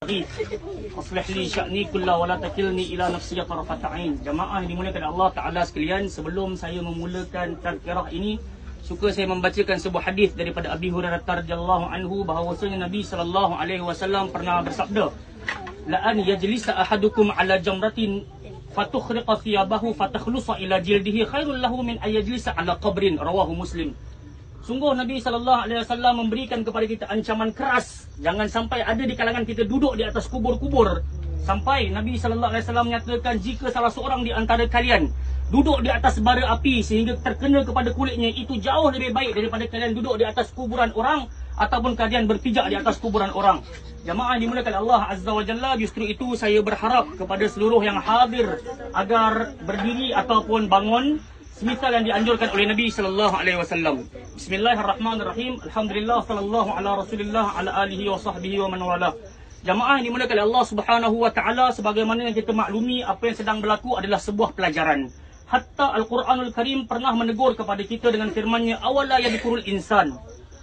Aslih li sya'ni kullah wa la takilni ila nafsi tarafat ain. Jamaah yang dimuliakan Allah Taala sekalian, sebelum saya memulakan tazkirah ini, suka saya membacakan sebuah hadis daripada Abi Hurairah radhiyallahu anhu bahawasanya Nabi sallallahu alaihi wasallam pernah bersabda, la an yajlisa ahadukum ala jamratin fatukhriqa thiyabahu fatakhlusa ila jildihi khairul lahu min ayajlisa ala qabrin, rawahu Muslim. Sungguh Nabi SAW memberikan kepada kita ancaman keras. Jangan sampai ada di kalangan kita duduk di atas kubur-kubur. Sampai Nabi SAW menyatakan jika salah seorang di antara kalian duduk di atas bara api sehingga terkena kepada kulitnya, itu jauh lebih baik daripada kalian duduk di atas kuburan orang ataupun kalian berpijak di atas kuburan orang. Jamaah dimulakan Allah Azza wa Jalla, justru itu saya berharap kepada seluruh yang hadir agar berdiri ataupun bangun semisal yang dianjurkan oleh Nabi sallallahu alaihi wasallam. Bismillahirrahmanirrahim. Alhamdulillah sallallahu ala Rasulillah ala alihi wa sahbihi wa man wala. Jamaah yang dimuliakan oleh Allah Subhanahu wa taala, sebagaimana yang kita maklumi, apa yang sedang berlaku adalah sebuah pelajaran. Hatta Al-Quranul Karim pernah menegur kepada kita dengan firman-Nya, awala yadhkurul insan.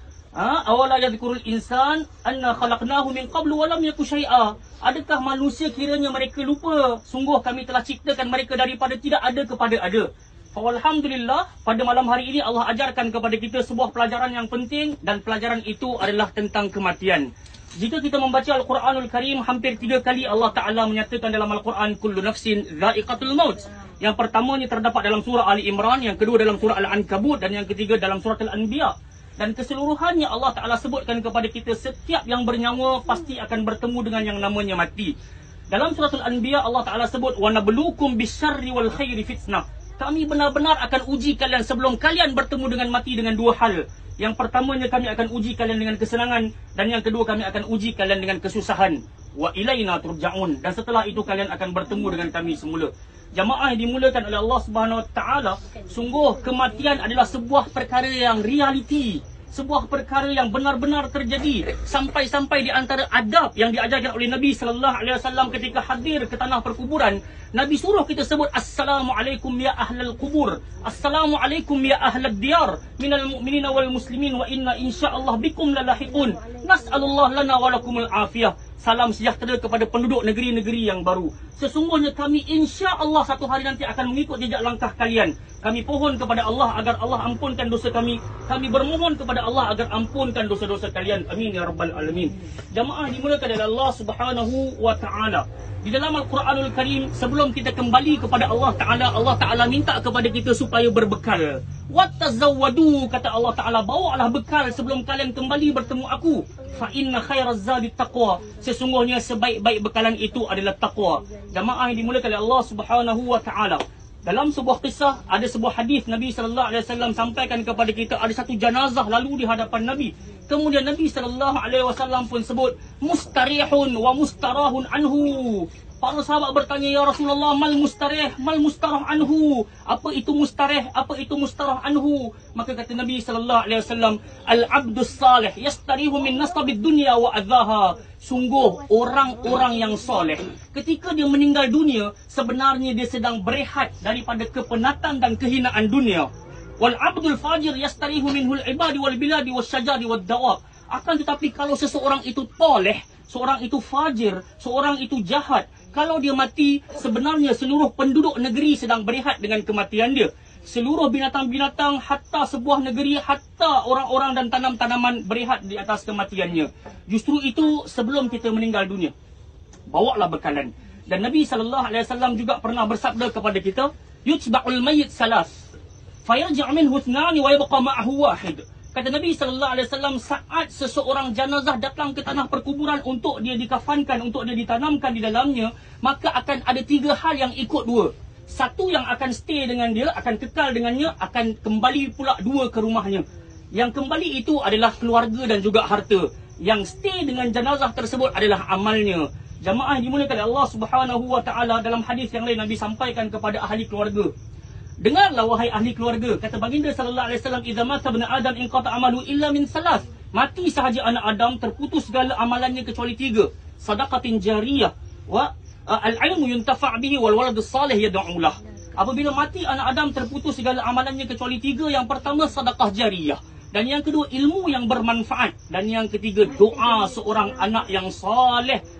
Awala yadhkurul insan anna khalaqnahu min qablu wa lam yaku syai'a. Adakah manusia kiranya mereka lupa sungguh kami telah ciptakan mereka daripada tidak ada kepada ada. Alhamdulillah, pada malam hari ini Allah ajarkan kepada kita sebuah pelajaran yang penting, dan pelajaran itu adalah tentang kematian. Jika kita membaca Al-Quranul Karim, hampir 3 kali Allah Ta'ala menyatakan dalam Al-Quran, kullu nafsin dha'iqatul maut. Yang pertamanya terdapat dalam surah Ali Imran, yang kedua dalam surah Al-Ankabut, dan yang ketiga dalam surah Al-Anbiya. Dan keseluruhannya Allah Ta'ala sebutkan kepada kita, setiap yang bernyawa pasti akan bertemu dengan yang namanya mati. Dalam surah Al-Anbiya Allah Ta'ala sebut, wa nabluukum bisyarri wal khairi fitnah. Kami benar-benar akan uji kalian sebelum kalian bertemu dengan mati dengan 2 hal. Yang pertamanya kami akan uji kalian dengan kesenangan, dan yang kedua kami akan uji kalian dengan kesusahan. Wa ilaina turja'un. Dan setelah itu kalian akan bertemu dengan kami semula. Jamaah yang dimulakan oleh Allah Subhanahu wa taala, sungguh kematian adalah sebuah perkara yang realiti, sebuah perkara yang benar-benar terjadi. Sampai-sampai di antara adab yang diajarkan oleh Nabi sallallahu alaihi wasallam ketika hadir ke tanah perkuburan, Nabi suruh kita sebut assalamualaikum ya ahlal kubur, assalamualaikum ya ahlad diyar minal mu'minina wal muslimin wa inna insyaallah bikum lalahiqun nas'alullah lana wa lakumul afiyah. Salam sejahtera kepada penduduk negeri-negeri yang baru. Sesungguhnya kami insya-Allah satu hari nanti akan mengikut jejak langkah kalian. Kami pohon kepada Allah agar Allah ampunkan dosa kami. Kami bermohon kepada Allah agar ampunkan dosa-dosa kalian. Amin ya rabbal alamin. Jamaah dimulakan oleh Allah Subhanahu wa taala. Di dalam Al-Quranul Karim, sebelum kita kembali kepada Allah Ta'ala minta kepada kita supaya berbekal. Wattazawwadu, kata Allah Ta'ala, bawalah bekal sebelum kalian kembali bertemu aku. Fa inna khairaz zadi taqwa. Sesungguhnya sebaik-baik bekalan itu adalah taqwa. Jamaah yang dimulakan oleh Allah Subhanahu wa taala. Dalam sebuah kisah, ada sebuah hadis Nabi sallallahu alaihi wasallam sampaikan kepada kita, ada satu jenazah lalu di hadapan Nabi. Kemudian Nabi sallallahu alaihi wasallam pun sebut mustarihun wa mustarahun anhu. Para sahabat bertanya, ya Rasulullah, mal mustarih, mal mustarah anhu. Apa itu mustarih? Apa itu mustarah anhu? Maka kata Nabi sallallahu alaihi wasallam, al-abdus salih yastarihu min nasabid dunya wa adzaha. Sungguh orang-orang yang soleh, ketika dia meninggal dunia, sebenarnya dia sedang berehat daripada kepenatan dan kehinaan dunia. Wal abdul fajir yastarihu minhul ibadi wal biladi wasyajari wad dawab. Akan tetapi kalau seseorang itu toleh, seorang itu fajir, seorang itu jahat, kalau dia mati, sebenarnya seluruh penduduk negeri sedang berehat dengan kematian dia. Seluruh binatang-binatang, hatta sebuah negeri, hatta orang-orang dan tanam-tanaman berehat di atas kematiannya. Justru itu sebelum kita meninggal dunia, bawalah bekalan. Dan Nabi SAW juga pernah bersabda kepada kita, yutba'ul mayyit salas fayarji' minhu ithnani wa yabqa ma'ahu wahid. Kata Nabi SAW, saat seseorang jenazah datang ke tanah perkuburan untuk dia dikafankan, untuk dia ditanamkan di dalamnya, maka akan ada 3 hal yang ikut 2. Satu yang akan stay dengan dia, akan kekal dengannya, akan kembali pula 2 ke rumahnya. Yang kembali itu adalah keluarga dan juga harta. Yang stay dengan jenazah tersebut adalah amalnya. Jamaah dimulakan oleh Allah Subhanahu wa taala, dalam hadis yang lain Nabi sampaikan kepada ahli keluarga, dengarlah wahai ahli keluarga, kata baginda sallallahu alaihi wasallam, idza mata ibnu adam inqata amalu illa min salas. Mati sahaja anak Adam, terputus segala amalannya kecuali 3. Sadaqatin jariyah wa al-ilmu yuntafa' bihi wal waladus salih yad'u lah. Apabila mati anak Adam, terputus segala amalannya kecuali 3. Yang pertama sedekah jariyah, dan yang kedua ilmu yang bermanfaat, dan yang ketiga doa seorang anak yang saleh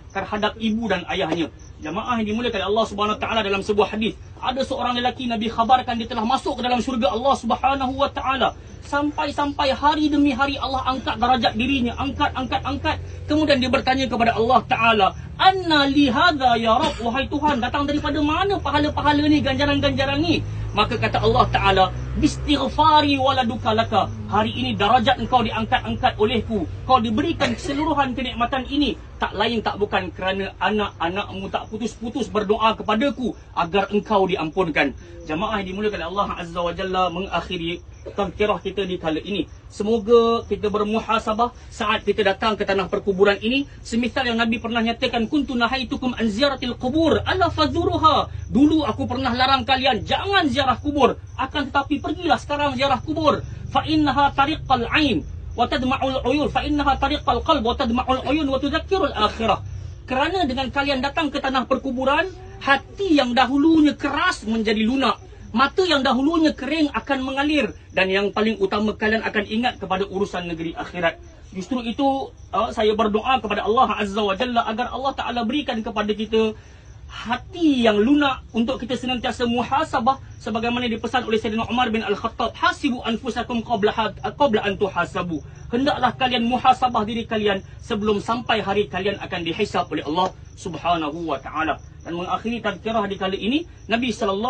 terhadap ibu dan ayahnya. Jamaah yang dimuliakan Allah Subhanahu Wa Taala, dalam sebuah hadis ada seorang lelaki Nabi khabarkan dia telah masuk ke dalam syurga Allah Subhanahu Wa Taala. Sampai hari demi hari Allah angkat darajat dirinya, angkat. Kemudian dia bertanya kepada Allah Taala, "Anna li hadza ya Rabb?" Wahai Tuhan, datang daripada mana pahala-pahala ni, ganjaran-ganjaran ni? Maka kata Allah Taala, "Bistighfari waladuka laka." Hari ini darajat engkau diangkat-angkat olehku. Kau diberikan keseluruhan kenikmatan ini tak lain tak bukan kerana anak-anakmu tak putus-putus berdoa kepadaku agar engkau diampunkan. Jamaah yang dimuliakan Allah Azza wa Jalla, mengakhiri tazkirah kita di kala ini. Semoga kita bermuhasabah saat kita datang ke tanah perkuburan ini. Semisal yang Nabi pernah nyatakan, kuntu nahaitukum an ziyaratil qubur ala fazuruha. Dulu aku pernah larang kalian jangan ziarah kubur, akan tetapi pergilah sekarang ziarah kubur. Fa innaha tariqal ain wa tadma'ul uyun, fa innaha tariqal qalb wa tadma'ul uyun wa tudzakkirul akhirah. Kerana dengan kalian datang ke tanah perkuburan, hati yang dahulunya keras menjadi lunak, mata yang dahulunya kering akan mengalir, dan yang paling utama kalian akan ingat kepada urusan negeri akhirat. Justru itu saya berdoa kepada Allah Azza wa Jalla agar Allah Ta'ala berikan kepada kita hati yang lunak untuk kita senantiasa muhasabah sebagaimana dipesan oleh Sayyidina Umar bin Al-Khattab, hasibu anfusakum qabla an tuhasabu. Hendaklah kalian muhasabah diri kalian sebelum sampai hari kalian akan dihisab oleh Allah Subhanahu wa Ta'ala. Dan mengakhiri tazkirah di kali ini, Nabi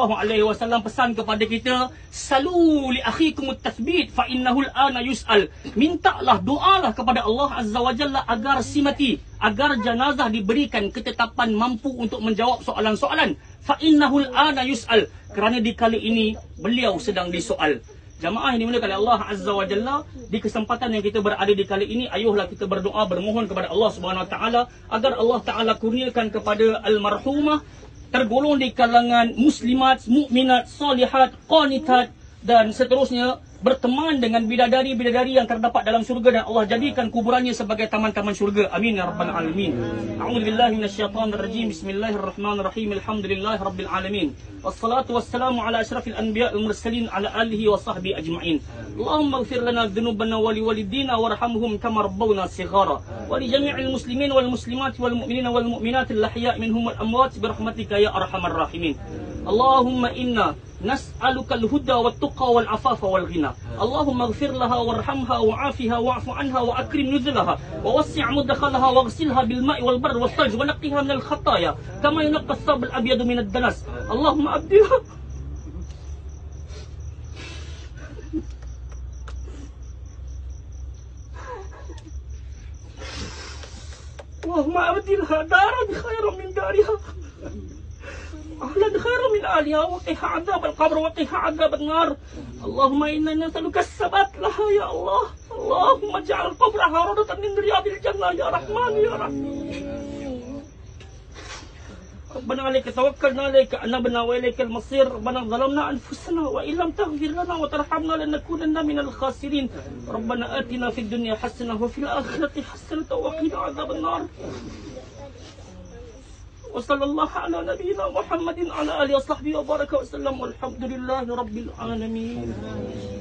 SAW pesan kepada kita, salu li akhikum at-tathbit fa innahu al-ana yus'al. Mintalah, doalah kepada Allah Azza wa Jalla agar si mati, agar jenazah diberikan ketetapan mampu untuk menjawab soalan-soalan. Fa innahu al-ana yus'al. Kerana di kali ini beliau sedang disoal. Jamaah yang dimuliakan Allah Azza wa Jalla, di kesempatan yang kita berada di kali ini, ayuhlah kita berdoa, bermohon kepada Allah Subhanahu Wa Taala agar Allah Taala kurniakan kepada almarhumah tergolong di kalangan muslimat, mukminat, salihat, qanitat dan seterusnya, berteman dengan bidadari-bidadari yang terdapat dalam syurga, dan Allah jadikan kuburannya sebagai taman-taman syurga. Amin ya rabbal alamin. A'udzubillahi minasyaitonir rajim. Bismillahirrahmanirrahim. Alhamdulillahirabbil alamin. Wassalatu wassalamu ala asyrafil anbiya'il mursalin ala alihi wa sahbihi ajma'in. Allahumma ighfir lana dhunubana wa liwalidina warhamhum kama rabbawna shighara. Wa li jami'il muslimin wal muslimat wal mu'minina wal mu'minatil ahya'i minhum wal amwat birahmatika ya arhamar rahimin. Allahumma inna nas'aluka al-huda wat-tuqa wal-afafa wal-ghina. Allahumma ighfir laha warhamha wa'afiha wa'fu anha wa akrim nuzulaha wa wassi' mudkhalaha waghsilha bil ma'i wal barri was salj wa naqqiha min al-khataaya kama yunqqa ath-thawb al-abyad min ad-danas. Allahumma abdiha Allahumma abdilha daran khairan min dariha, أهلا خير من آلها، وقها عذاب القبر وقها عذاب النار. اللهم إنا نسألك الثبات لها يا الله. اللهم اجعل قبرها روضة من رياض الجنة يا رحمن يا رحيم. ربنا عليك توكلنا، عليك أنبنا وإليك المصير. ربنا ظلمنا أنفسنا وإن لم تغفر لنا وترحمنا لنكونن من الخاسرين. ربنا آتنا في الدنيا حسنة وفي الآخرة حسنة وقنا عذاب النار. وصلى الله على نبينا محمد على آله وصحبه وبارك وسلم والحمد لله رب العالمين.